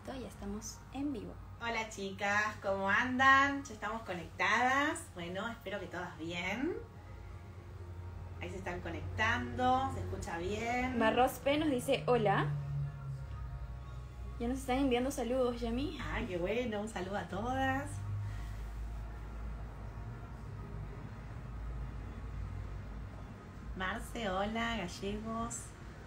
Listo, ya estamos en vivo. Hola chicas, ¿cómo andan? Ya estamos conectadas. Bueno, espero que todas bien. Ahí se están conectando, se escucha bien. Barros P nos dice hola. Ya nos están enviando saludos, Yami. Ay, qué bueno, un saludo a todas. Marce, hola, Gallegos.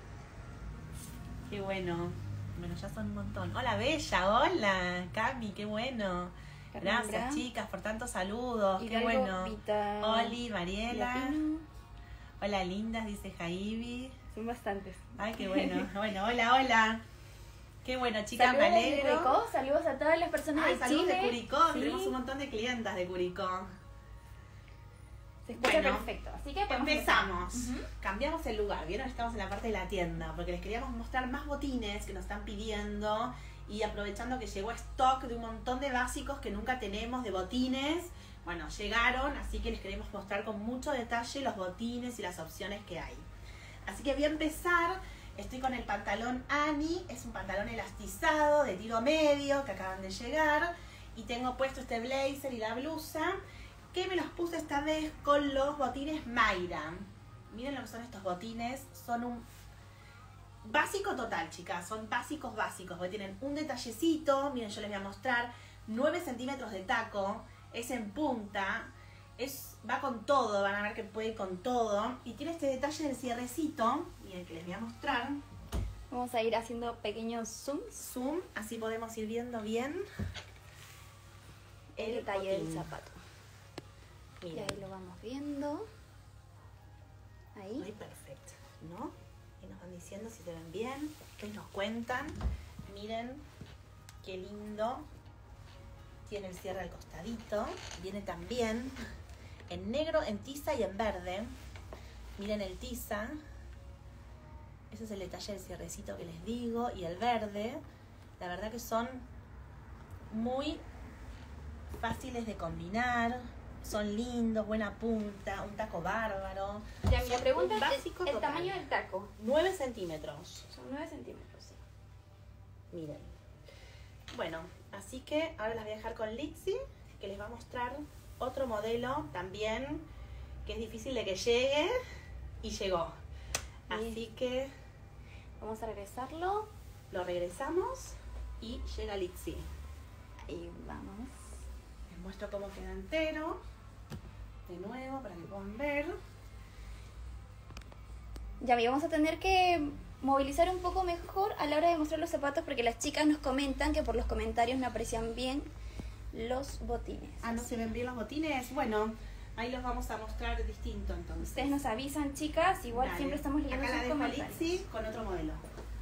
Qué bueno. Bueno, ya son un montón. Hola, Bella, hola. Cami, qué bueno. Gracias, chicas, por tantos saludos. Qué bueno. Vita, Oli, Mariela. Lapino. Hola, lindas, dice Jaibi. Son bastantes. Ay, qué bueno. Bueno, hola, hola. Qué bueno, chicas, Saludos me alegro. de Curicó, saludos a todas las personas de saludos Chile. de Curicó. Sí. Tenemos un montón de clientas de Curicó. Se escucha Bueno, perfecto. Así que podemos empezamos. empezar. Cambiamos el lugar. Vieron, estamos en la parte de la tienda porque les queríamos mostrar más botines que nos están pidiendo y aprovechando que llegó stock de un montón de básicos que nunca tenemos de botines. Bueno, llegaron, así que les queremos mostrar con mucho detalle los botines y las opciones que hay. Así que voy a empezar. Estoy con el pantalón Ani, es un pantalón elastizado de tiro medio que acaban de llegar. Y tengo puesto este blazer y la blusa, que me los puse esta vez con los botines Mayra. Miren lo que son estos botines, son un básico total, chicas, son básicos, porque tienen un detallecito. Miren, yo les voy a mostrar, 9 centímetros de taco, es en punta, va con todo, van a ver que puede ir con todo. Y tiene este detalle del cierrecito, miren, que les voy a mostrar. Vamos a ir haciendo pequeños zooms. Zoom, así podemos ir viendo bien El detalle del botín. zapato. Y Miren. ahí lo vamos viendo. Ahí. Muy perfecto, ¿no? Y nos van diciendo si se ven bien. Ustedes nos cuentan. Miren qué lindo. Tiene el cierre al costadito. Viene también en negro, en tiza y en verde. Miren el tiza. Ese es el detalle del cierrecito que les digo. Y el verde. La verdad que son muy fáciles de combinar. Son lindos, buena punta, un taco bárbaro. Ya, mi pregunta Un es básico el total. tamaño del taco. 9 centímetros. Son 9 centímetros, sí. Miren. Bueno, así que ahora las voy a dejar con Litzy, que les va a mostrar otro modelo también, que es difícil de que llegue, y llegó. Así que Vamos a regresarlo. lo regresamos y llega Litzy. Ahí vamos. Les muestro cómo queda entero. De nuevo, para que puedan ver. Ya, vamos a tener que movilizar un poco mejor a la hora de mostrar los zapatos porque las chicas nos comentan que por los comentarios no aprecian bien los botines. Ah, ¿no se ven bien los botines? Bueno, ahí los vamos a mostrar distinto entonces. Ustedes nos avisan, chicas, igual Dale. siempre estamos leyendo Acá la sus dejo a comentarios. Litzy con otro modelo.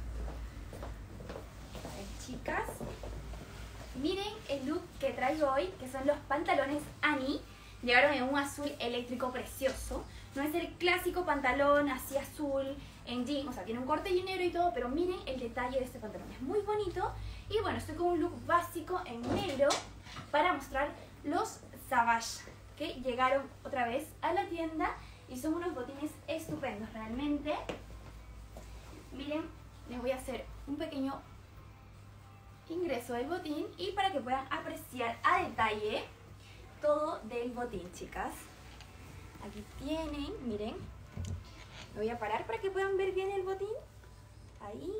A ver, chicas, miren el look que traigo hoy, que son los pantalones Ani. Llegaron en un azul eléctrico precioso. No es el clásico pantalón así azul en jean, o sea, tiene un corte y negro y todo, pero miren el detalle de este pantalón, es muy bonito. Y bueno, estoy con un look básico en negro para mostrar los Savage, que llegaron otra vez a la tienda y son unos botines estupendos realmente. Miren, les voy a hacer un pequeño ingreso del botín y para que puedan apreciar a detalle todo del botín, chicas. Aquí tienen, miren, me voy a parar para que puedan ver bien el botín, ahí,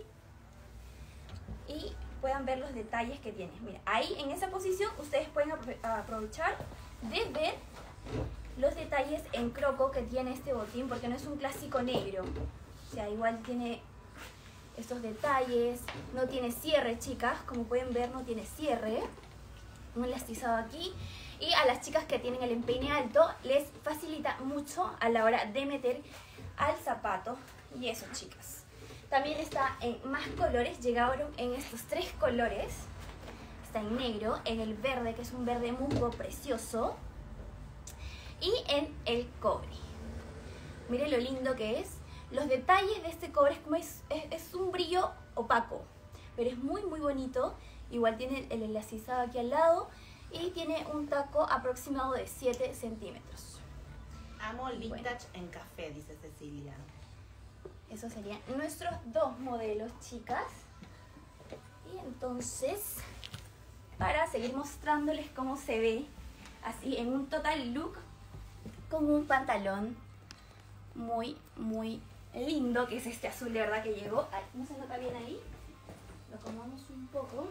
y puedan ver los detalles que tiene. Miren, ahí en esa posición ustedes pueden aprovechar de ver los detalles en croco que tiene este botín, porque no es un clásico negro, o sea, igual tiene estos detalles. No tiene cierre, chicas, como pueden ver no tiene cierre, un elastizado aquí. Y a las chicas que tienen el empeine alto les facilita mucho a la hora de meter al zapato. Y eso, chicas. También está en más colores, llegaron en estos 3 colores. Está en negro, en el verde, que es un verde musgo precioso, y en el cobre. Miren lo lindo que es. Los detalles de este cobre es como es un brillo opaco, pero es muy muy bonito. Igual tiene el elastizado aquí al lado y tiene un taco aproximado de 7 centímetros. Amo el vintage en café, dice Cecilia. Esos serían nuestros 2 modelos, chicas. Y entonces, para seguir mostrándoles cómo se ve así en un total look con un pantalón muy lindo, que es este azul de verdad que llegó. Ay, no se nota bien ahí, lo acomodamos un poco.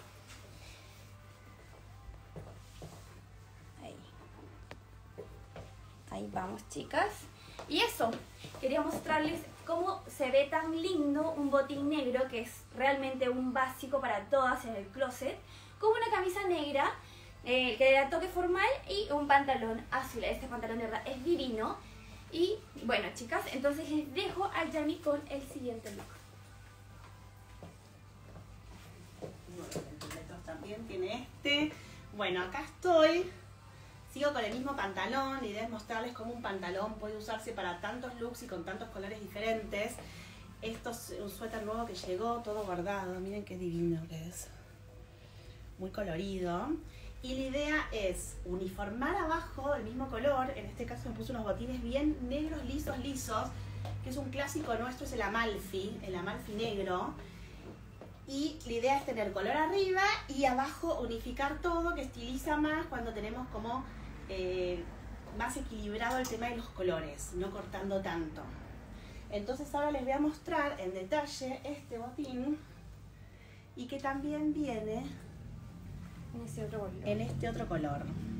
Ahí vamos, chicas. Y eso, quería mostrarles cómo se ve tan lindo un botín negro, que es realmente un básico para todas en el closet, con una camisa negra que le da toque formal y un pantalón azul. Este pantalón de verdad es divino. Y bueno, chicas, entonces les dejo a Yami con el siguiente look. También tiene este. Bueno, acá estoy. Sigo con el mismo pantalón. La idea es mostrarles cómo un pantalón puede usarse para tantos looks y con tantos colores diferentes. Esto es un suéter nuevo que llegó, todo bordado. Miren qué divino que es. Muy colorido. Y la idea es uniformar abajo el mismo color. En este caso me puse unos botines bien negros, lisos, que es un clásico nuestro, es el Amalfi negro. Y la idea es tener color arriba y abajo unificar todo, que estiliza más cuando tenemos como más equilibrado el tema de los colores, no cortando tanto. Entonces ahora les voy a mostrar en detalle este botín, y que también viene en este otro color.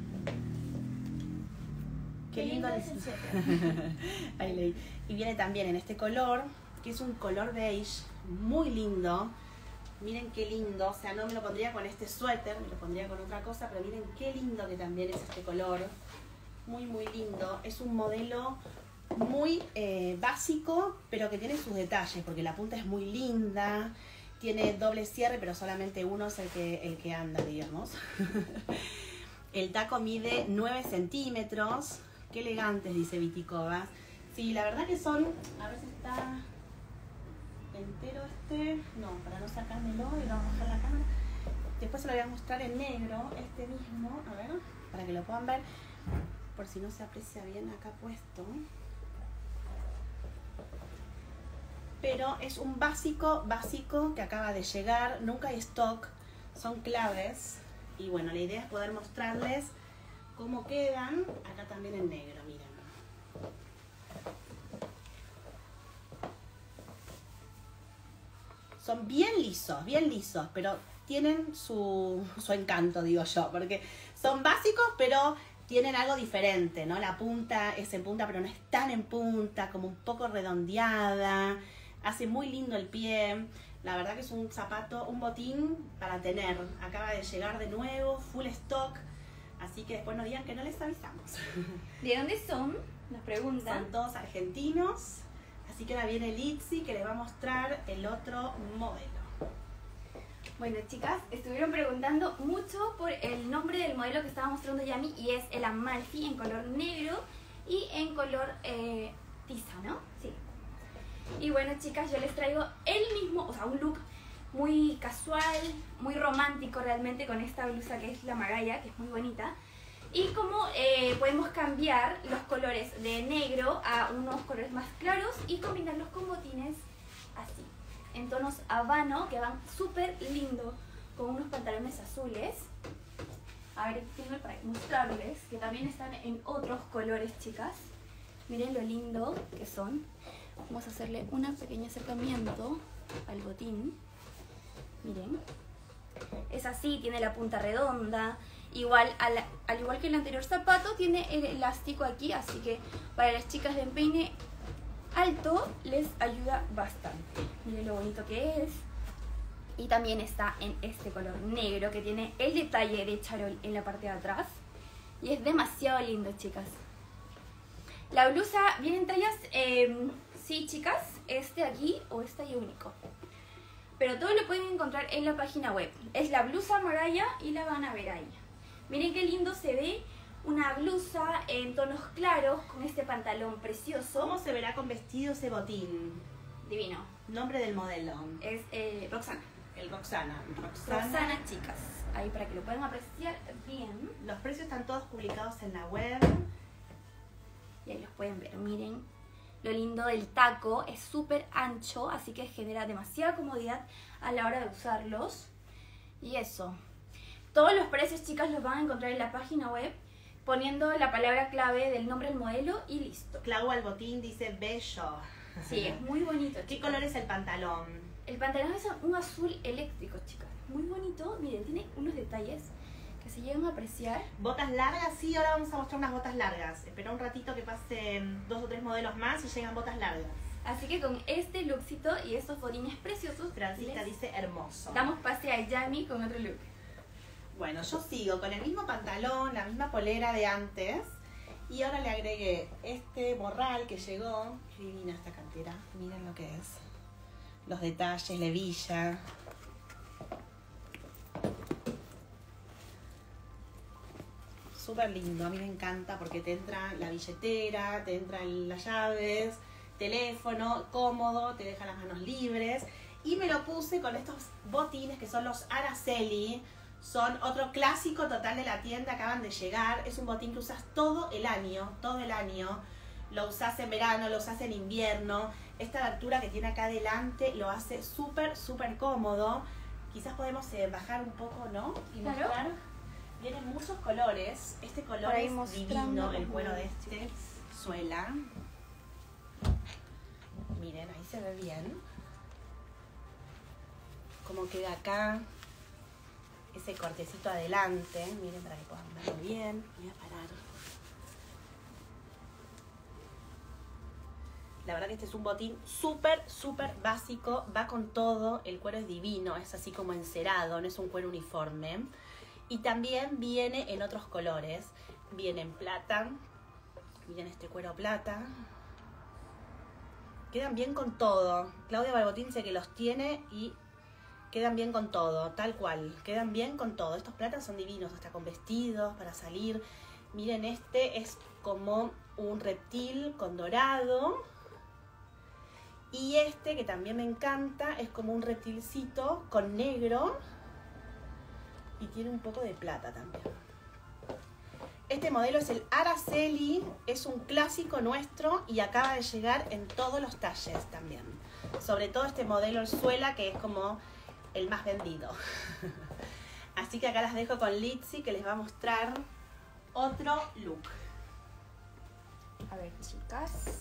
Qué lindo es el Ahí leí. Y viene también en este color, que es un color beige, muy lindo. Miren qué lindo, o sea, no me lo pondría con este suéter, me lo pondría con otra cosa, pero miren qué lindo que también es este color. Muy lindo. Es un modelo muy básico, pero que tiene sus detalles, porque la punta es muy linda. Tiene doble cierre, pero solamente uno es el que anda, digamos. El taco mide 9 centímetros. Qué elegantes, dice Viticovas. Sí, la verdad que son... A ver si está entero este. No, para no sacármelo y no bajar la cámara. Después se lo voy a mostrar en negro, este mismo. A ver, para que lo puedan ver. Por si no se aprecia bien acá puesto. Pero es un básico que acaba de llegar, nunca hay stock, son claves. Y bueno, la idea es poder mostrarles cómo quedan, acá también en negro, miren. Son bien lisos, pero tienen su encanto, digo yo, porque son básicos, pero tienen algo diferente, ¿no? La punta es en punta, pero no es tan en punta, como un poco redondeada. Hace muy lindo el pie. La verdad que es un zapato, un botín para tener. Acaba de llegar de nuevo, full stock. Así que después no digan que no les avisamos. ¿De dónde son? Nos preguntan. Son todos argentinos. Así que ahora viene Litzy, que les va a mostrar el otro modelo. Bueno, chicas, estuvieron preguntando mucho por el nombre del modelo que estaba mostrando Yami, y es el Amalfi en color negro y en color tiza, ¿no? Sí. Y bueno, chicas, yo les traigo el mismo, o sea, un look muy casual, muy romántico realmente, con esta blusa que es la Maraya, que es muy bonita. Y como podemos cambiar los colores de negro a unos colores más claros y combinarlos con botines así, en tonos habano, que van súper lindo con unos pantalones azules. A ver, tengo para mostrarles que también están en otros colores, chicas. Miren lo lindo que son. Vamos a hacerle un pequeño acercamiento al botín. Miren. Es así, tiene la punta redonda. Igual, al igual que el anterior zapato, tiene el elástico aquí, así que para las chicas de empeine alto les ayuda bastante. Miren lo bonito que es. Y también está en este color negro, que tiene el detalle de charol en la parte de atrás. Y es demasiado lindo, chicas. La blusa viene en tallas, sí, chicas, este aquí o este y único. Pero todo lo pueden encontrar en la página web. Es la blusa Maraya y la van a ver ahí. Miren qué lindo se ve una blusa en tonos claros con este pantalón precioso. ¿Cómo se verá con vestido ese botín? Divino. Nombre del modelo. Es Roxana. El Roxana. Roxana, chicas. Ahí para que lo puedan apreciar bien. Los precios están todos publicados en la web. Y ahí los pueden ver. Miren lo lindo del taco. Es súper ancho, así que genera demasiada comodidad a la hora de usarlos. Y eso. Todos los precios, chicas, los van a encontrar en la página web poniendo la palabra clave del nombre del modelo y listo. Clau Albotín dice bello. Sí, es muy bonito. ¿Qué color es el pantalón? El pantalón es un azul eléctrico, chicas. Muy bonito. Miren, tiene unos detalles que se llegan a apreciar. ¿Botas largas? Sí, ahora vamos a mostrar unas botas largas. Espera un ratito que pasen 2 o 3 modelos más y llegan botas largas. Así que con este lookcito y estos botines preciosos, Francisca dice hermoso. damos pase a Yami con otro look. Bueno, yo sigo con el mismo pantalón, la misma polera de antes. Y ahora le agregué este morral que llegó. Qué divina esta cantera. Miren lo que es. Los detalles, la hebilla. Súper lindo. A mí me encanta porque te entra la billetera, te entran las llaves, teléfono, cómodo, te deja las manos libres. Y me lo puse con estos botines que son los Araceli. Son otro clásico total de la tienda, acaban de llegar. Es un botín que usas todo el año, todo el año. Lo usas en verano, lo usas en invierno. Esta abertura que tiene acá adelante lo hace súper, súper cómodo. Quizás podemos bajar un poco, ¿no? Y claro. mostrar. Vienen muchos colores. Este color es divino, el cuero de este. Suela. Miren, ahí se ve bien. Cómo queda acá. Ese cortecito adelante, miren para que puedan verlo bien. Voy a parar. La verdad que este es un botín súper, súper básico. Va con todo, el cuero es divino, es así como encerado, no es un cuero uniforme. Y también viene en otros colores. Viene en plata. Miren este cuero plata. Quedan bien con todo. Claudia Balbotín dice que los tiene y quedan bien con todo, tal cual. Quedan bien con todo. Estos platas son divinos, hasta con vestidos, para salir. Miren, este es como un reptil con dorado. Y este, que también me encanta, es como un reptilcito con negro. Y tiene un poco de plata también. Este modelo es el Araceli. Es un clásico nuestro y acaba de llegar en todos los talles también. Sobre todo este modelo, el suela, que es como el más vendido. Así que acá las dejo con Litzy, que les va a mostrar otro look. A ver, chicas,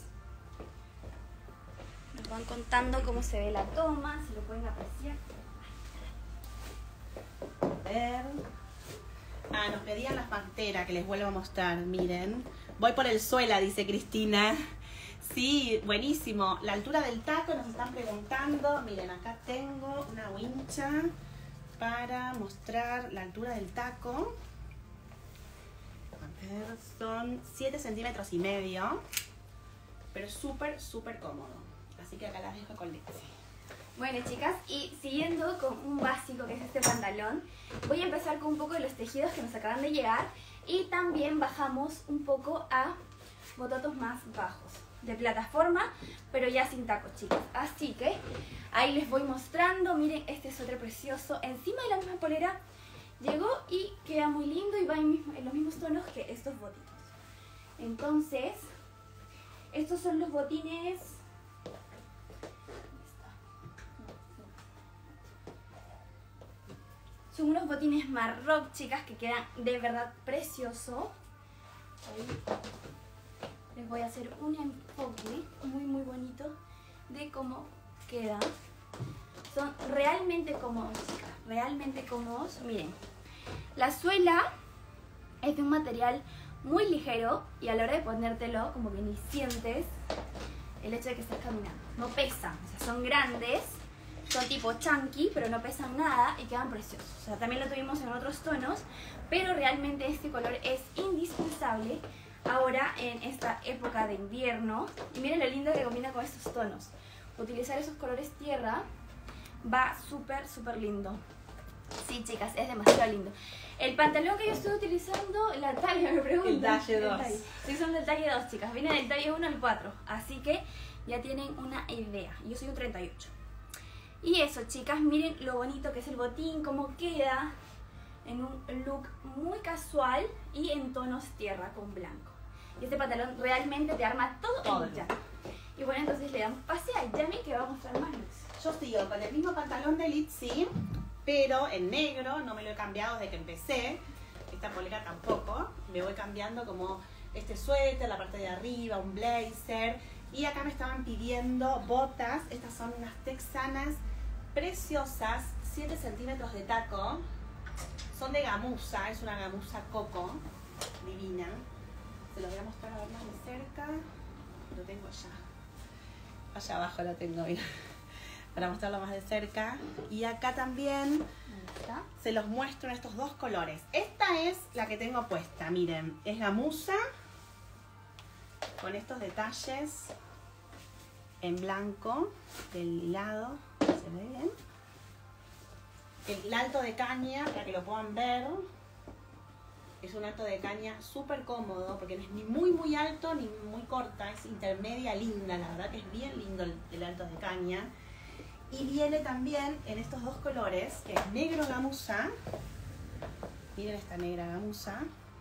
nos van contando cómo se ve la toma, si lo pueden apreciar. A ver. Ah, nos pedían las panteras, que les vuelvo a mostrar, miren. Voy por el suela, dice Cristina. Sí, buenísimo. La altura del taco nos están preguntando. Miren, acá tengo una wincha para mostrar la altura del taco. A ver, son 7 centímetros y medio. Pero es súper, súper cómodo. Así que acá las dejo con Lexi. Bueno, chicas, y siguiendo con un básico que es este pantalón, voy a empezar con un poco de los tejidos que nos acaban de llegar. Y también bajamos un poco a bototos más bajos, de plataforma, pero ya sin tacos, chicos. Así que ahí les voy mostrando. Miren, este es otro precioso. Encima de la misma polera llegó y queda muy lindo y va en los mismos tonos que estos botines. Entonces, estos son los botines. Son unos botines Marroc, chicas, que quedan de verdad precioso. Ahí les voy a hacer un enfoque muy muy bonito de cómo quedan. Son realmente cómodos, chicas, realmente cómodos. Miren, la suela es de un material muy ligero y a la hora de ponértelo como que ni sientes el hecho de que estás caminando. No pesan, o sea, son grandes, son tipo chunky, pero no pesan nada y quedan preciosos. O sea, también lo tuvimos en otros tonos, pero realmente este color es indispensable ahora en esta época de invierno. Y miren lo lindo que combina con estos tonos. Utilizar esos colores tierra va súper, súper lindo. Sí, chicas, es demasiado lindo. El pantalón que yo estoy utilizando, la talla me preguntan. El talle 2. Sí, son del talle 2, chicas. Viene del talle 1 al 4. Así que ya tienen una idea. Yo soy un 38. Y eso, chicas, miren lo bonito que es el botín, cómo queda en un look muy casual y en tonos tierra con blanco. Y este pantalón realmente te arma todo en ya. Y bueno, entonces le damos pase a Yami que va a mostrar más looks. Yo sigo con el mismo pantalón de Litzy, pero en negro no me lo he cambiado desde que empecé. Esta polera tampoco. Me voy cambiando como este suéter, la parte de arriba, un blazer. Y acá me estaban pidiendo botas. Estas son unas texanas preciosas, 7 centímetros de taco. Son de gamuza, es una gamuza coco, divina. Se los voy a mostrar a ver más de cerca. Lo tengo allá. Allá abajo lo tengo, mira. Para mostrarlo más de cerca. Y acá también se los muestro en estos dos colores. Esta es la que tengo puesta, miren. Es gamuza con estos detalles en blanco del lado. ¿Se ve bien? El alto de caña, para que lo puedan ver. Es un alto de caña súper cómodo, porque no es ni muy alto ni muy corta, es intermedia, linda, la verdad que es bien lindo el alto de caña. Y viene también en estos dos colores, que es negro gamuza. Miren esta negra gamuza.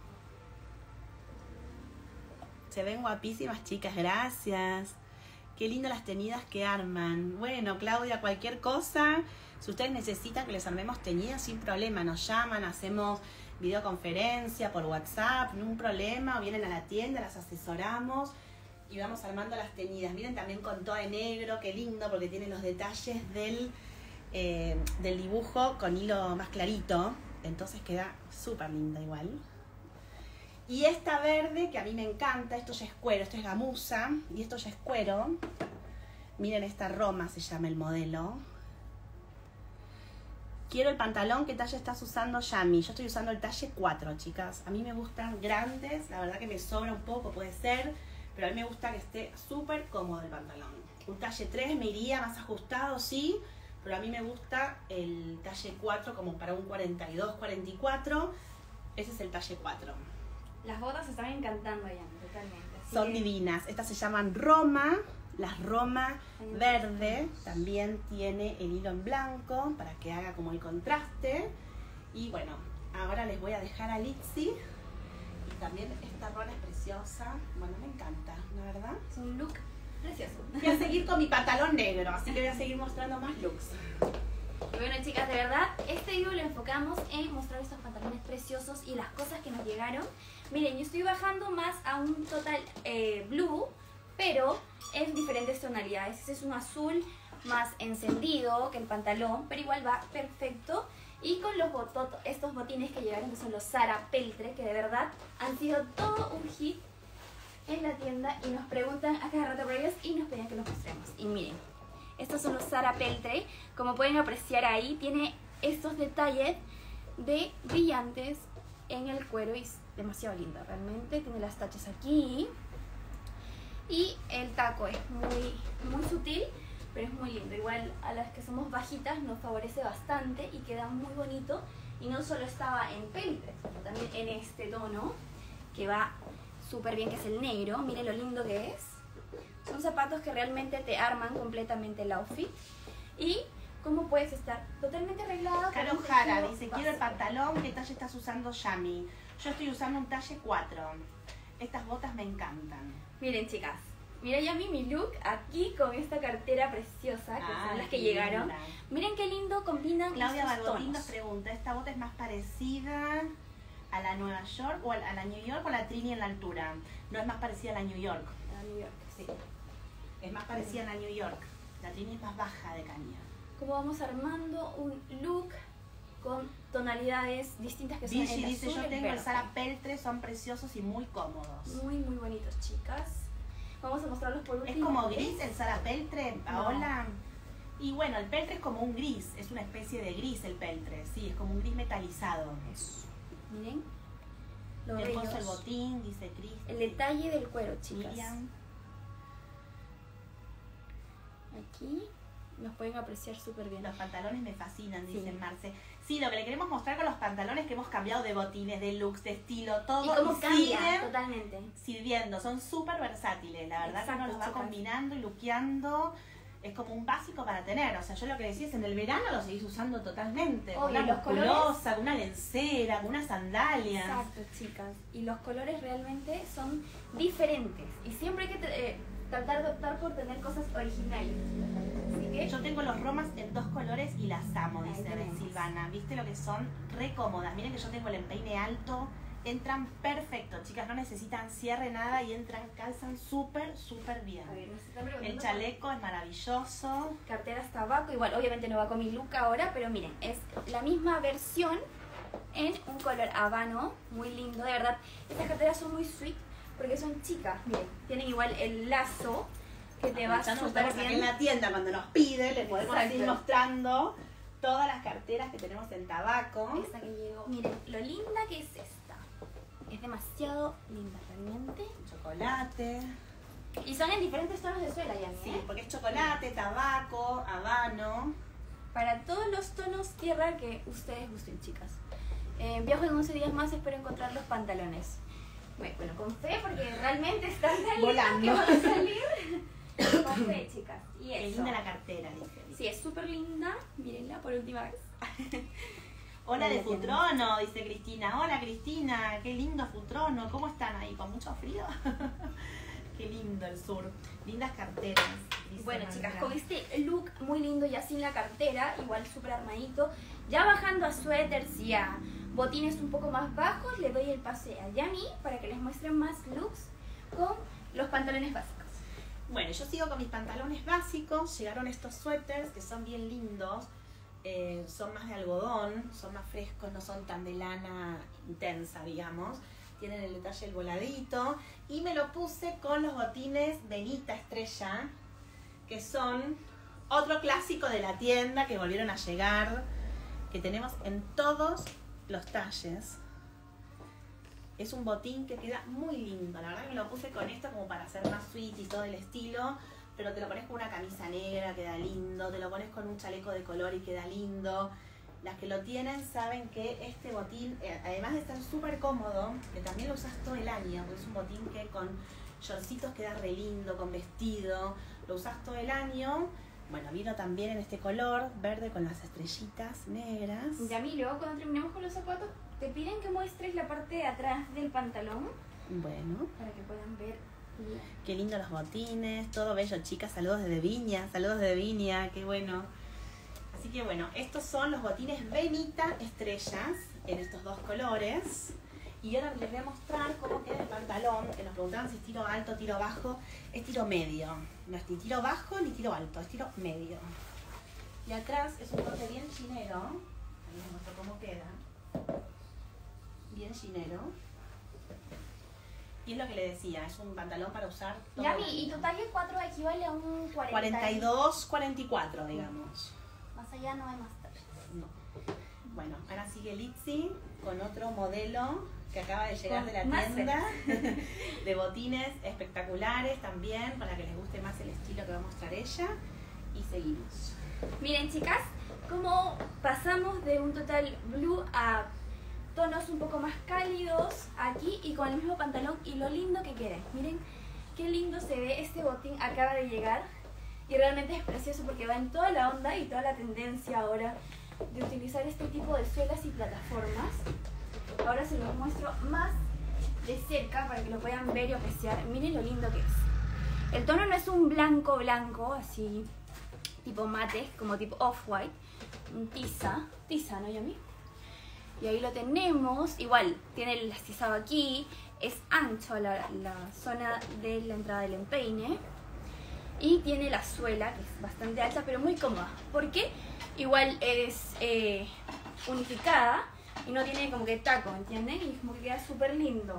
Se ven guapísimas, chicas, gracias. Qué lindo las teñidas que arman. Bueno, Claudia, cualquier cosa, si ustedes necesitan que les armemos teñidas, sin problema, nos llaman, hacemos videoconferencia por WhatsApp, ningún problema, o vienen a la tienda, las asesoramos y vamos armando las teñidas. Miren también con todo de negro, qué lindo, porque tiene los detalles del dibujo con hilo más clarito, entonces queda súper linda igual. Y esta verde, que a mí me encanta, esto ya es cuero, esto es gamuza, y esto ya es cuero. Miren, esta Roma se llama el modelo. Quiero el pantalón, ¿qué talla estás usando, Yami? Yo estoy usando el talle 4, chicas. A mí me gustan grandes, la verdad que me sobra un poco, puede ser, pero a mí me gusta que esté súper cómodo el pantalón. Un talle 3 me iría más ajustado, sí, pero a mí me gusta el talle 4 como para un 42, 44. Ese es el talle 4. Las botas están encantando, Diana, totalmente. Son divinas. Estas se llaman Roma. Las Roma verde también tiene el hilo en blanco para que haga como el contraste. Y bueno, ahora les voy a dejar a Litzy. Y también esta Rona es preciosa. Bueno, me encanta, la verdad. Es un look precioso. Voy a seguir con mi pantalón negro, así que voy a seguir mostrando más looks. Y bueno, chicas, de verdad, este video lo enfocamos en mostrar estos pantalones preciosos y las cosas que nos llegaron. Miren, yo estoy bajando más a un total blue, pero en diferentes tonalidades. Este es un azul más encendido que el pantalón, pero igual va perfecto. Y con los estos botines que llegaron, que son los Zara Peltre, que de verdad han sido todo un hit en la tienda. Y nos preguntan a cada rato por ellos y nos pedían que los mostremos. Y miren, estos son los Zara Peltre. Como pueden apreciar ahí, tiene estos detalles de brillantes en el cuero y es demasiado lindo realmente. Tiene las tachas aquí y el taco es muy sutil, pero es muy lindo. Igual a las que somos bajitas nos favorece bastante y queda muy bonito. Y no solo estaba en Peltre, sino también en este tono que va súper bien, que es el negro. Miren lo lindo que es. Son zapatos que realmente te arman completamente el outfit. Y cómo puedes estar totalmente arreglado. Caro Jara dice, quiero el pantalón, ¿qué talle estás usando, Yami? Yo estoy usando un talle 4. Estas botas me encantan. Miren, chicas, mira Yami mi look aquí con esta cartera preciosa, que son las que llegaron. Linda. Miren qué lindo combinan Claudia estos Balbotín nos tonos. pregunta, ¿esta bota es más parecida a la Nueva York o a la New York o a la Trini en la altura? No, es más parecida a la New York. A New York, sí. Es más parecida a la New York. La Trini es más baja de caña. Como vamos armando un look con tonalidades distintas que son Vichy el dice, azul y yo el tengo el verde. Zara Peltre, son preciosos y muy cómodos. Muy bonitos, chicas. Vamos a mostrarlos por último. ¿Es como gris el Zara Peltre, Paola? No. Y bueno, el peltre es como un gris, es una especie de gris el peltre, sí, es como un gris metalizado. Eso. Miren. Lo Hermoso el bellos. botín, dice Cris. El detalle del cuero, chicas. Miriam. Aquí nos pueden apreciar súper bien. Los pantalones me fascinan, Sí. dice Marce. Sí, lo que le queremos mostrar con los pantalones es que hemos cambiado de botines, de looks, de estilo, todo. Y cómo cambia siguen totalmente. sirviendo, son súper versátiles, la verdad. Exacto, que uno los va chicas. combinando y luqueando. Es como un básico para tener, o sea, yo lo que decía es en el verano lo seguís usando totalmente, con Obvio, una los colores. musculosa, con una lencera, con unas sandalias. Exacto, chicas. Y los colores realmente son diferentes. Y siempre hay que tratar de optar por tener cosas originales. Así que... Yo tengo los Romas en 2 colores y las amo, Ahí dice tenemos. Silvana. ¿Viste lo que son? Re cómodas. Miren que yo tengo el empeine alto. Entran perfecto, chicas, no necesitan cierre, nada, y entran, calzan súper, súper bien. A ver, nos están preguntando El chaleco es maravilloso. por carteras tabaco, igual obviamente no va con mi look ahora, pero miren, es la misma versión en un color habano, muy lindo, de verdad. Estas carteras son muy sweet porque son chicas, miren, tienen igual el lazo que te va Aprovechando que súper estamos aquí bien. en la tienda, cuando nos pide, les podemos Exacto. ir mostrando todas las carteras que tenemos en tabaco. Esta que llegó. Miren, lo linda que es esta. Es demasiado linda realmente. Chocolate. Y son en diferentes tonos de suela, ya, Sí, porque es chocolate, tabaco, habano. Para todos los tonos tierra que ustedes gusten, chicas. Viajo en 11 días más, espero encontrar los pantalones. Bueno, con fe, porque realmente están tan lindas Volando. que van a salir. Con fe, chicas. Y Qué eso. linda la cartera, dice. Sí, es súper linda. Mírenla por última vez. Hola Ahí de la tienen. Futrono, dice Cristina. Hola Cristina, qué lindo Futrono. ¿Cómo están ahí? ¿Con mucho frío? Qué lindo el sur. Lindas carteras. dice Bueno, Manuela. chicas, con este look muy lindo ya sin la cartera, igual súper armadito, ya bajando a suéteres y a botines un poco más bajos, le doy el pase a Yami para que les muestre más looks con los pantalones básicos. Bueno, yo sigo con mis pantalones básicos. Llegaron estos suéteres que son bien lindos. Son más de algodón, son más frescos, no son tan de lana intensa, digamos. Tienen el detalle del voladito. Y me lo puse con los botines Benita Estrella, que son otro clásico de la tienda que volvieron a llegar, que tenemos en todos los talles. Es un botín que queda muy lindo. La verdad que me lo puse con esto como para hacer más sweet y todo el estilo. Pero te lo pones con una camisa negra, queda lindo. Te lo pones con un chaleco de color y queda lindo. Las que lo tienen saben que este botín, además de estar súper cómodo, que también lo usas todo el año, porque es un botín que con shortcitos queda re lindo, con vestido, lo usas todo el año. Bueno, vino también en este color, verde con las estrellitas negras. Yami, luego cuando terminemos con los zapatos, te piden que muestres la parte de atrás del pantalón Bueno, para que puedan ver bien. qué lindo los botines, todo bello, chicas. Saludos desde Viña, qué bueno. Así que bueno, estos son los botines Benita Estrellas en estos 2 colores. Y ahora les voy a mostrar cómo queda el pantalón, que nos preguntaban si es tiro alto, tiro bajo. Es tiro medio, no es ni tiro bajo ni tiro alto, es tiro medio. Y atrás es un corte bien chinero, ahí les muestro cómo queda. Bien chinero. Y es lo que le decía, es un pantalón para usar todo Yami, el ¿y año. tu talla 4 equivale a un 42, 44, digamos. Más allá no hay más tallas. No. Bueno, ahora sigue Litzy con otro modelo que acaba de llegar Con de la más tienda de botines espectaculares también, para que les guste más el estilo que va a mostrar ella. Y seguimos. Miren, chicas, como pasamos de un total blue a tonos un poco más cálidos aquí y con el mismo pantalón, y lo lindo que queda. Miren qué lindo se ve. Este botín acaba de llegar y realmente es precioso porque va en toda la onda y toda la tendencia ahora de utilizar este tipo de suelas y plataformas. Ahora se los muestro más de cerca para que lo puedan ver y apreciar. Miren lo lindo que es. El tono no es un blanco blanco así tipo mate, como tipo off-white, un tiza, ¿no, Yami? Y ahí lo tenemos, igual tiene el elastizado aquí, es ancho la zona de la entrada del empeine y tiene la suela que es bastante alta pero muy cómoda, porque igual es unificada y no tiene como que taco, ¿entienden? Y como que queda súper lindo.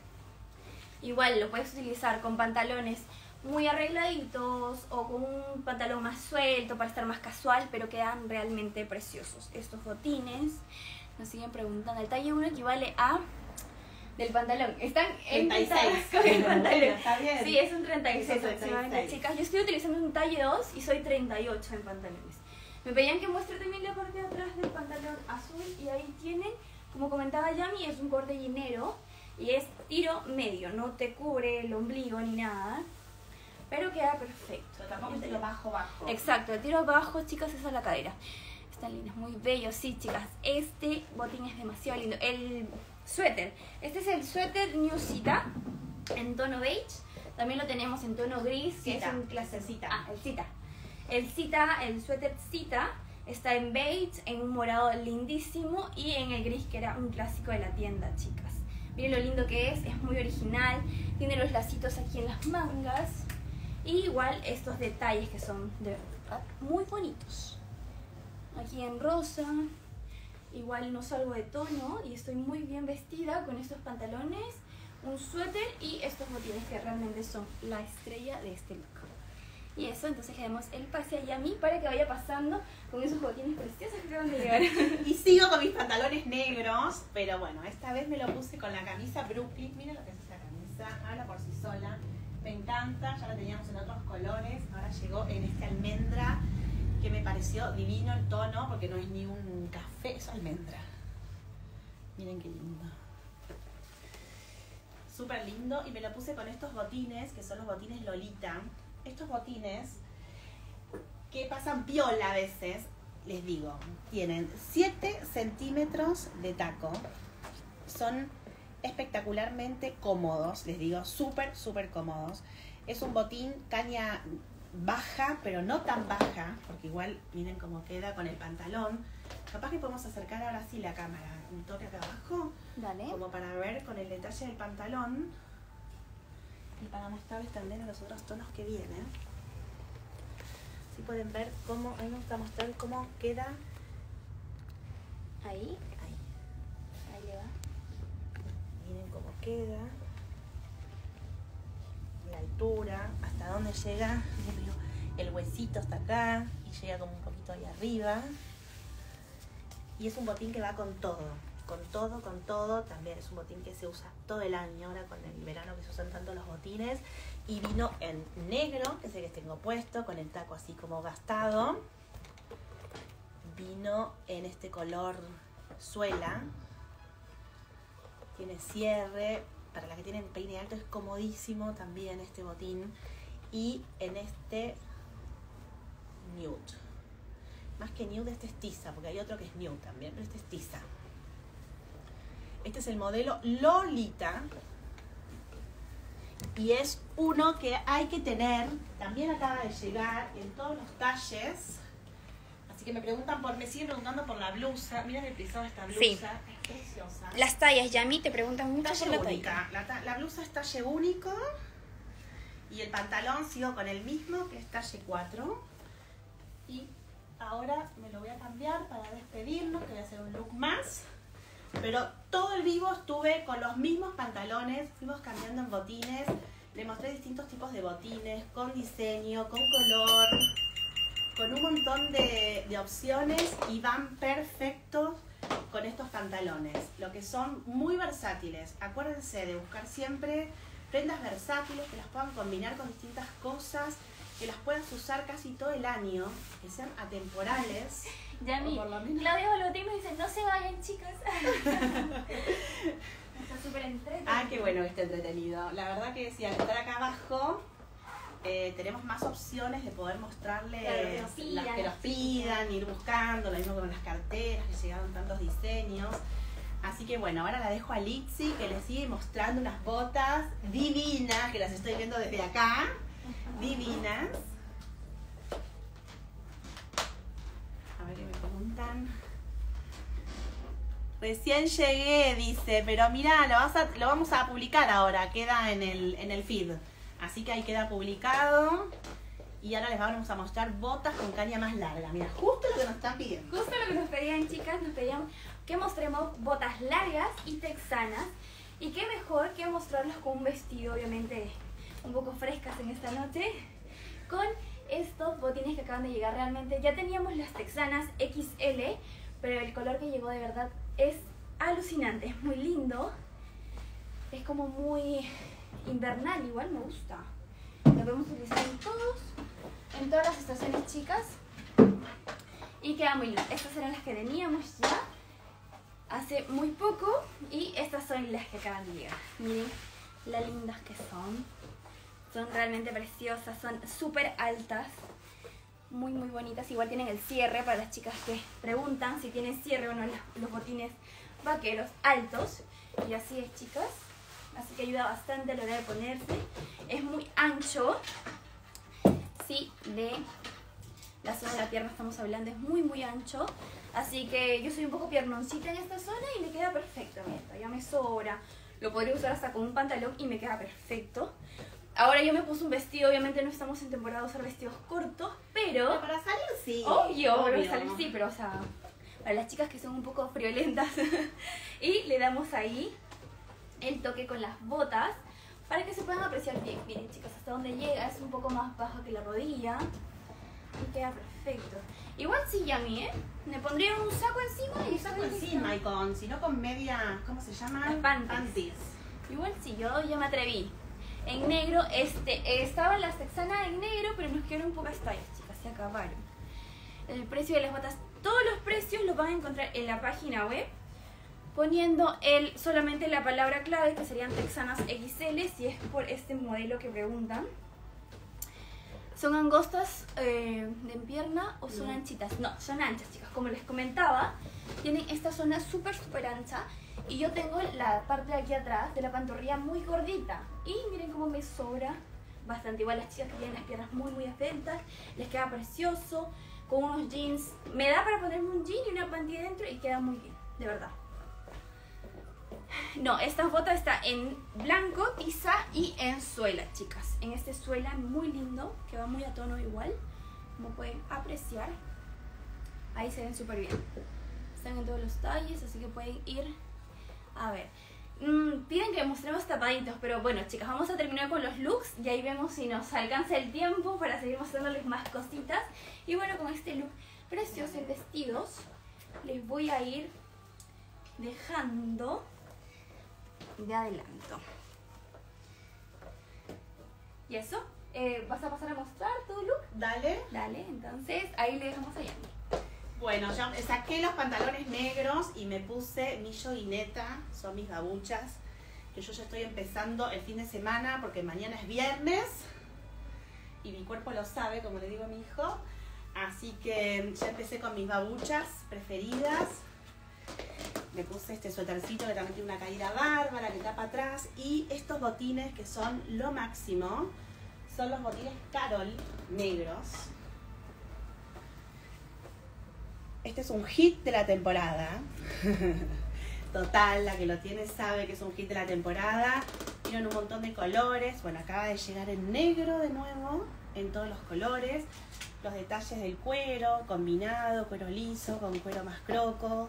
Igual lo puedes utilizar con pantalones muy arregladitos o con un pantalón más suelto para estar más casual, pero quedan realmente preciosos. Estos botines nos siguen preguntando, el talle 1 equivale a del pantalón. Están 36 con el pantalón. Bueno, está bien. Sí, es un 36 Es un aproximadamente, 36. chicas. Yo estoy utilizando un talle 2 y soy 38 en pantalones. Me pedían que muestre también la parte de atrás del pantalón azul y ahí tienen, como comentaba Yami, es un corte llenero y es tiro medio, no te cubre el ombligo ni nada, pero queda perfecto. Pero tampoco es tiro bajo. Exacto, el tiro bajo, chicas, es a la cadera. Están lindos, muy bellos, sí, chicas. Este botín es demasiado lindo. El suéter, este es el suéter New Cita en tono beige. También lo tenemos en tono gris, que Cita, es un clásico. Cita. Ah, el Cita. El suéter Cita está en beige, en un morado lindísimo y en el gris que era un clásico de la tienda, chicas. Miren lo lindo que es muy original, tiene los lacitos aquí en las mangas y igual estos detalles que son de verdad muy bonitos. Aquí en rosa, igual no salgo de tono y estoy muy bien vestida con estos pantalones, un suéter y estos botines que realmente son la estrella de este look. Y eso, entonces le damos el pase a Yami para que vaya pasando con esos botines preciosos que van a llegar. Y sigo con mis pantalones negros, pero bueno, esta vez me lo puse con la camisa Brooklyn. Miren lo que es esta camisa, habla por sí sola. Me encanta, ya la teníamos en otros colores, ahora llegó en este almendra que me pareció divino el tono, porque no es ni un café, es almendra. Miren qué lindo. Súper lindo, y me lo puse con estos botines, que son los botines Lolita. Estos botines que pasan piola a veces, les digo, tienen 7 centímetros de taco, son espectacularmente cómodos, les digo, súper cómodos. Es un botín caña baja, pero no tan baja, porque igual miren cómo queda con el pantalón. Capaz que podemos acercar ahora sí la cámara un toque acá abajo. Dale. Como para ver con el detalle del pantalón y para mostrarles también los otros tonos que vienen. Así pueden ver cómo, a mí me gusta mostrar cómo queda. Ahí le va. Miren cómo queda, la altura, hasta dónde llega. El huesito está acá y llega como un poquito ahí arriba. Y es un botín que va con todo. Con todo. También es un botín que se usa todo el año, ahora con el verano que se usan tanto los botines. Y vino en negro, que es el que tengo puesto, con el taco así como gastado. Vino en este color suela. Tiene cierre. Para las que tienen peine alto es comodísimo también este botín. Y en este nude. Más que nude, este es tiza, porque hay otro que es nude también, pero este es tiza. Este es el modelo Lolita. Y es uno que hay que tener. También acaba de llegar en todos los talles. Así que me siguen preguntando por la blusa. Miren el plisado de esta blusa. Sí. Es preciosa. Las tallas, Yami, te preguntan mucho Talle por la única. talla. La blusa es talle único. Y el pantalón sigo con el mismo, que es talle 4. Y ahora me lo voy a cambiar para despedirnos, que voy a hacer un look más. Pero todo el vivo estuve con los mismos pantalones, fuimos cambiando en botines. Le mostré distintos tipos de botines, con diseño, con color, con un montón de opciones y van perfectos con estos pantalones. Lo que son muy versátiles. Acuérdense de buscar siempre prendas versátiles que las puedan combinar con distintas cosas, que las puedas usar casi todo el año, que sean atemporales. Yami, Claudia Bolotín me dice, no se vayan, chicas. Está súper entretenido. Ah, qué bueno que esté entretenido. La verdad que si al estar acá abajo tenemos más opciones de poder mostrarles las que nos pidan, ir buscando, lo mismo con las carteras, que llegaron tantos diseños. Así que bueno, ahora la dejo a Litzy, que les sigue mostrando unas botas divinas, que las estoy viendo desde acá. Divinas. A ver qué me preguntan. Recién llegué, dice, pero mira, lo vamos a publicar ahora, queda en el feed. Así que ahí queda publicado. Y ahora les vamos a mostrar botas con caña más larga. Mira, justo lo que nos están pidiendo. Justo lo que nos pedían, chicas, nos pedían que mostremos botas largas y texanas. Y qué mejor que mostrarlos con un vestido, obviamente, un poco frescas en esta noche, con estos botines que acaban de llegar. Realmente ya teníamos las texanas XL, pero el color que llegó de verdad es alucinante, es muy lindo, es como muy invernal, igual me gusta. Lo podemos utilizar en todas las estaciones, chicas, y queda muy lindo. Estas eran las que teníamos ya hace muy poco y estas son las que acaban de llegar. Miren las lindas que son realmente preciosas, son súper altas, muy bonitas. Igual tienen el cierre para las chicas que preguntan si tienen cierre o no los botines vaqueros altos. Y así es, chicas, así que ayuda bastante a la hora de ponerse. Es muy ancho, sí, de La zona de la pierna estamos hablando es muy muy ancho. Así que yo soy un poco piernoncita en esta zona y me queda perfecto. Mira, todavía me sobra. Lo podría usar hasta con un pantalón y me queda perfecto. Ahora yo me puse un vestido, obviamente no estamos en temporada de usar vestidos cortos, pero para salir sí. Obvio. Para salir sí, pero o sea, para las chicas que son un poco friolentas. Y le damos ahí el toque con las botas para que se puedan apreciar bien. Miren chicas, hasta donde llega es un poco más baja que la rodilla y queda perfecto. Igual sí, Yami, me pondría un saco encima y saco encima y con, si no con media, ¿cómo se llama? Panties. Igual sí, yo ya me atreví. En negro, estaban las texanas en negro, pero nos quedaron pocas tallas, chicas, se acabaron. El precio de las botas, todos los precios los van a encontrar en la página web, poniendo solamente la palabra clave, que serían texanas XL, si es por este modelo que preguntan. ¿Son angostas de pierna o son anchitas? No, son anchas, chicas. Como les comentaba, tienen esta zona súper ancha. Y yo tengo la parte de aquí atrás de la pantorrilla muy gordita. Y miren cómo me sobra bastante. Igual las chicas que tienen las piernas muy esbeltas, les queda precioso. Con unos jeans, me da para ponerme un jean y una panty dentro y queda muy bien, de verdad. No, esta bota está en blanco, tiza y en suela, chicas. En este suela muy lindo, que va muy a tono igual, como pueden apreciar. Ahí se ven súper bien. Están en todos los talles, así que pueden ir a ver. Piden que mostremos tapaditos, pero bueno, chicas, vamos a terminar con los looks y ahí vemos si nos alcanza el tiempo para seguir mostrándoles más cositas. Y bueno, con este look precioso en vestidos, les voy a ir dejando de adelanto. ¿Y eso? ¿Vas a pasar a mostrar tu look? Dale. Dale, entonces ahí le dejamos a Yami. Bueno, ya saqué los pantalones negros y me puse mi yoguineta, son mis babuchas, que yo ya estoy empezando el fin de semana porque mañana es viernes y mi cuerpo lo sabe, como le digo a mi hijo. Así que ya empecé con mis babuchas preferidas. Me puse este suétercito que también tiene una caída bárbara, que tapa atrás. Y estos botines que son lo máximo, son los botines Carol negros. Este es un hit de la temporada. Total, la que lo tiene sabe que es un hit de la temporada. Tienen un montón de colores. Bueno, acaba de llegar en negro de nuevo, en todos los colores. Los detalles del cuero, combinado, cuero liso con cuero más croco.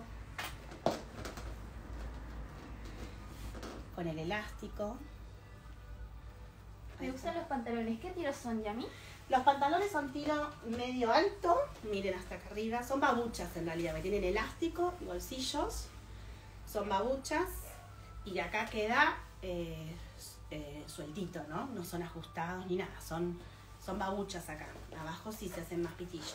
Con el elástico. Me gustan los pantalones. ¿Qué tiros son, Yami? Los pantalones son tiro medio alto, miren hasta acá arriba, son babuchas en realidad, me tienen elástico y bolsillos, son babuchas y acá queda sueltito, ¿no? No son ajustados ni nada, son babuchas acá, abajo sí se hacen más pitillos.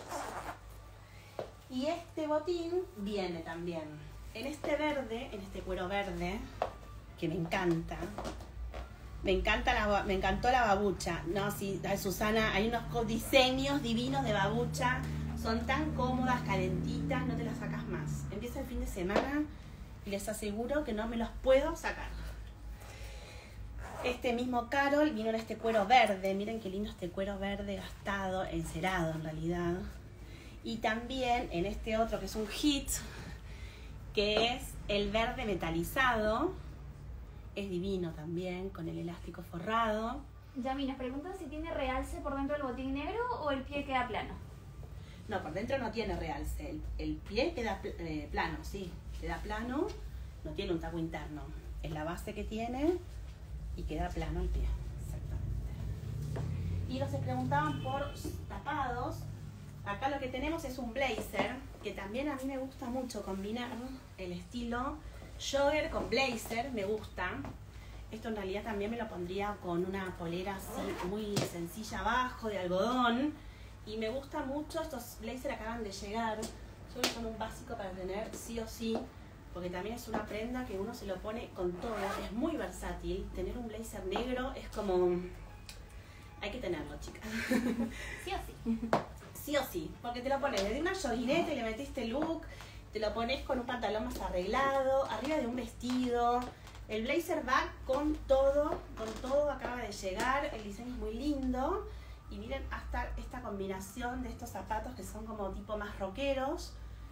Y este botín viene también en este verde, en este cuero verde, que me encanta. Me encantó la babucha. No, sí, Susana, hay unos diseños divinos de babucha. Son tan cómodas, calentitas, no te las sacas más. Empieza el fin de semana y les aseguro que no me los puedo sacar. Este mismo Carol vino en este cuero verde. Miren qué lindo este cuero verde gastado, encerado en realidad. Y también en este otro que es un hit, que es el verde metalizado. Es divino también, con el elástico forrado. Yami, nos preguntan si tiene realce por dentro del botín negro o el pie queda plano. No, por dentro no tiene realce. El pie queda plano, sí. Queda plano, no tiene un taco interno. Es la base que tiene y queda plano el pie. Exactamente. Y nos preguntaban por tapados. Acá lo que tenemos es un blazer, que también a mí me gusta mucho combinar el estilo jogger con blazer, me gusta. Esto en realidad también me lo pondría con una polera así muy sencilla abajo, de algodón. Y me gusta mucho, estos blazers acaban de llegar. Yo creo que son un básico para tener sí o sí, porque también es una prenda que uno se lo pone con todo. Es muy versátil. Tener un blazer negro es como... hay que tenerlo, chicas. Sí o sí. Sí o sí, porque te lo pones desde una joguineta y le metiste look, te lo pones con un pantalón más arreglado, arriba de un vestido. El blazer va con todo acaba de llegar, el diseño es muy lindo Y miren hasta esta combinación de estos zapatos que son como tipo más rockeros.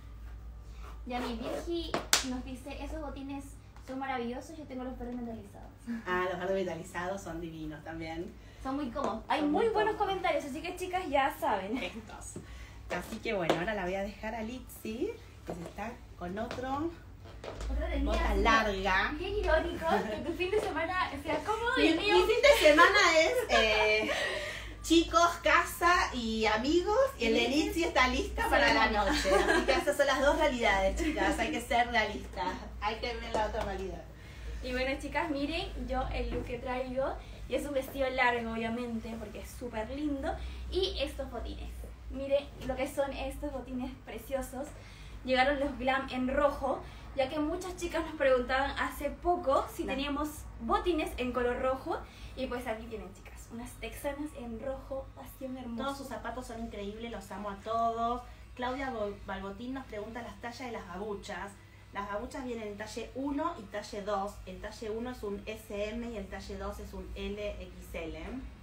Ya mi Virgi nos dice, esos botines son maravillosos, yo tengo los verdes metalizados. Ah, los verdes metalizados son divinos también. Son muy cómodos. Hay Son muy muy buenos cómodos. comentarios, así que chicas ya saben. Estos. Así que bueno, ahora la voy a dejar a Litzy, que se está con otro Otra tenía bota así, larga. qué irónico que tu fin de semana sea cómodo y Mi el mío. fin de semana es chicos, casa y amigos, y el de Litzy está lista para la noche. Así que esas son las dos realidades, chicas. Hay que ser realistas. Hay que ver la otra realidad. Y bueno chicas, miren yo el look que traigo. Y es un vestido largo obviamente porque es súper lindo. Y estos botines. Miren lo que son estos botines preciosos. Llegaron los glam en rojo, ya que muchas chicas nos preguntaban hace poco si teníamos botines en color rojo. Y pues aquí tienen chicas, unas texanas en rojo, así un hermoso. Todos sus zapatos son increíbles, los amo a todos. Claudia Balbotín nos pregunta las tallas de las babuchas. Las babuchas vienen en talle 1 y talle 2. El talle 1 es un SM y el talle 2 es un LXL.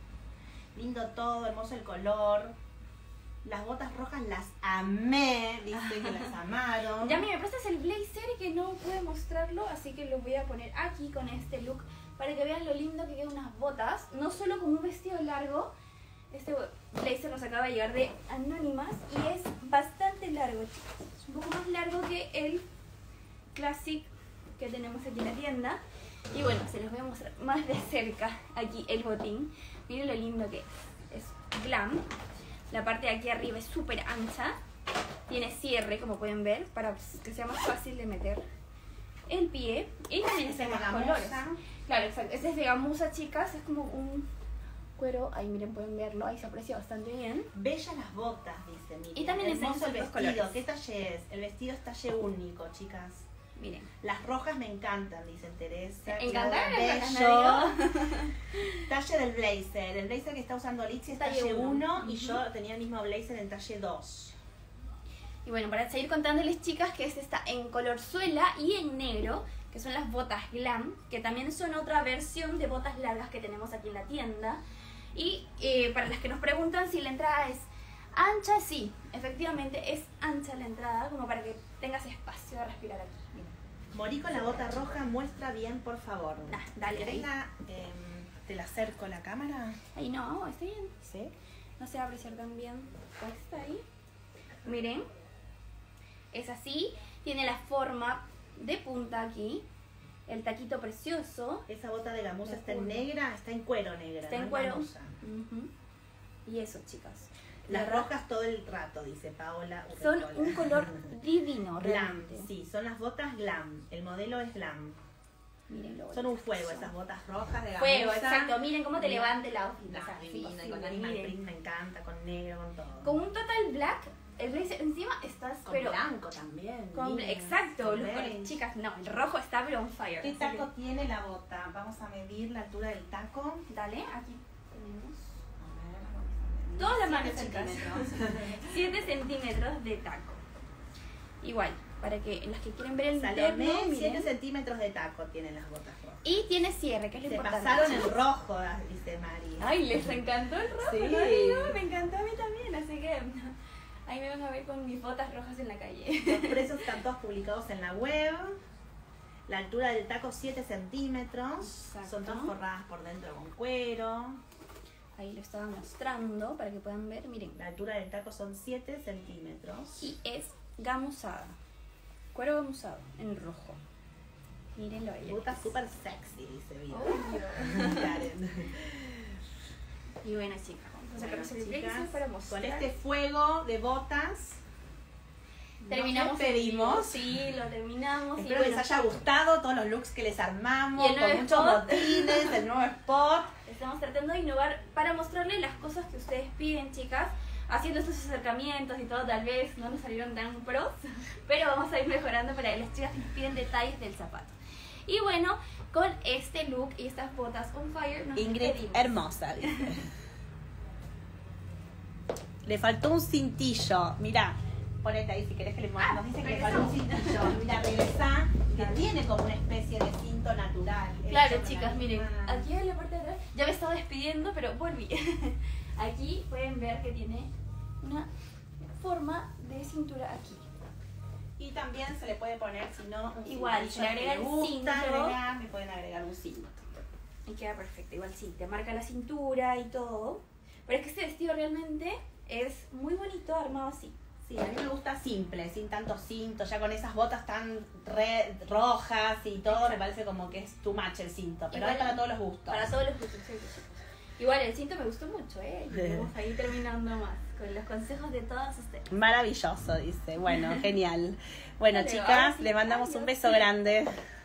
Lindo todo, hermoso el color. Las botas rojas las amé, dice que las amaron. Ya me prestas el blazer que no pude mostrarlo, así que lo voy a poner aquí con este look para que vean lo lindo que quedan unas botas, no solo con un vestido largo. Este blazer nos acaba de llegar de Anónimas y es bastante largo, chicos. Es un poco más largo que el Classic que tenemos aquí en la tienda. Y bueno, se los voy a mostrar más de cerca aquí el botín. Miren lo lindo que es glam. La parte de aquí arriba es súper ancha. Tiene cierre, como pueden ver, para que sea más fácil de meter el pie. Y también es de más colores. Claro, exacto. Este es de gamuza, chicas. Es como un cuero. Ahí miren, pueden verlo. Ahí se aprecia bastante bien. Bellas las botas, dice Miriam. Y también es hermoso el en otros vestido. colores. ¿Qué talle es? El vestido es talle único, chicas. Miren. Las rojas me encantan, dice Teresa. Encantan Claudia, las bello. rojas, Talle del blazer. El blazer que está usando Litzy es Talle talle 1 uno. y yo tenía el mismo blazer en talle 2. Y bueno, para seguir contándoles, chicas, que este está en color suela y en negro, que son las botas glam, que también son otra versión de botas largas que tenemos aquí en la tienda. Y para las que nos preguntan si la entrada es ancha, sí, efectivamente es ancha la entrada, como para que tengas espacio de respirar aquí. Mira. Morí con la bota roja, muestra bien, por favor. Dale, ¿Querés ahí. te la acerco la cámara? Ahí no, está bien. Sí. No se va a apreciar tan bien. Pues está ahí. Miren. Es así. Tiene la forma de punta aquí. El taquito precioso. Esa bota de gamuza La está en curva. negra, está en cuero negra. Está no en cuero. gamuza. Ujú. Y eso, chicas. Las La rojas todo el rato, dice Paola. Son Urrecola. un color divino, Glam, realmente. sí, son las botas glam. El modelo es glam. Miren lo Son un bonitas fuego que son. esas botas rojas de gamuza. Fuego, exacto. Miren cómo te Mira. levanta el outfit. No, O sea, es divina, y con imposible, animal miren. print me encanta, con negro, con todo. Con un total black, el blazer encima estás, Con pero blanco también. con, mira, exacto, con los beige. colores, chicas, no, el rojo está pero on fire. ¿Qué así taco tiene la bota? Vamos a medir la altura del taco. que, dale, aquí tenemos A ver, vamos a medir. todas las 7 manos, chicas. centímetros. 7 centímetros de taco. Igual, para que las que quieren ver el interno, Salomé, 7 miren. centímetros de taco tienen las botas rojas. Y tiene cierre, que es lo Se importante. pasaron el rojo, dice Mari. Ay, les encantó el rojo, Sí. ¿no? Digo, me encantó a mí también, así que ahí me van a ver con mis botas rojas en la calle. Los precios están todos publicados en la web. La altura del taco 7 centímetros. Exacto. Son todas forradas por dentro con cuero. Ahí lo estaba mostrando para que puedan ver, miren. La altura del taco son 7 centímetros. Y es gamuzada, cuero gamuzado en rojo. Miren lo bello. Botas súper sexy, dice Vida. Obvio. Karen. Y bueno, chicas, vamos a Bueno, sacar el chicas, blazer para mostrar. con este fuego de botas Terminamos nos despedimos. Sí, lo terminamos. Espero y bueno, les haya gustado todos los looks que les armamos, Y el con nuevo muchos spot. botines, el nuevo spot. estamos tratando de innovar para mostrarles las cosas que ustedes piden, chicas. Haciendo estos acercamientos y todo, tal vez no nos salieron tan pros, pero vamos a ir mejorando para que las chicas nos piden detalles del zapato. Y bueno, con este look y estas botas on fire nos Ingrid, despedimos. hermosa, dice. Le faltó un cintillo. Mirá, ponete ahí si querés que le muestre. Nos dice que le faltó un cintillo. Mirá, regresa, que tiene como una especie de cinto natural. Claro, hecho con chicas, la miren, misma- aquí en la parte de atrás ya me estaba despidiendo, pero volví. Aquí pueden ver que tiene una forma de cintura aquí. Y también se le puede poner, si no, un igual, cintillo se le agrega que el les gusta cinto. agregar, le pueden agregar un cinto. Y queda perfecto. Igual sí, te marca la cintura y todo. Pero es que este vestido realmente es muy bonito armado así. Sí, a mí me gusta simple, sin tanto cinto, ya con esas botas tan rojas y todo, Exacto. me parece como que es too much el cinto, pero Igual, es para todos los gustos. Para todos los gustos, sí, sí. Igual el cinto me gustó mucho, ¿eh? Y vamos a ir terminando más con los consejos de todas ustedes. Maravilloso, dice. Bueno, genial. Bueno, Dale, chicas, vamos. le mandamos un Adiós. beso grande.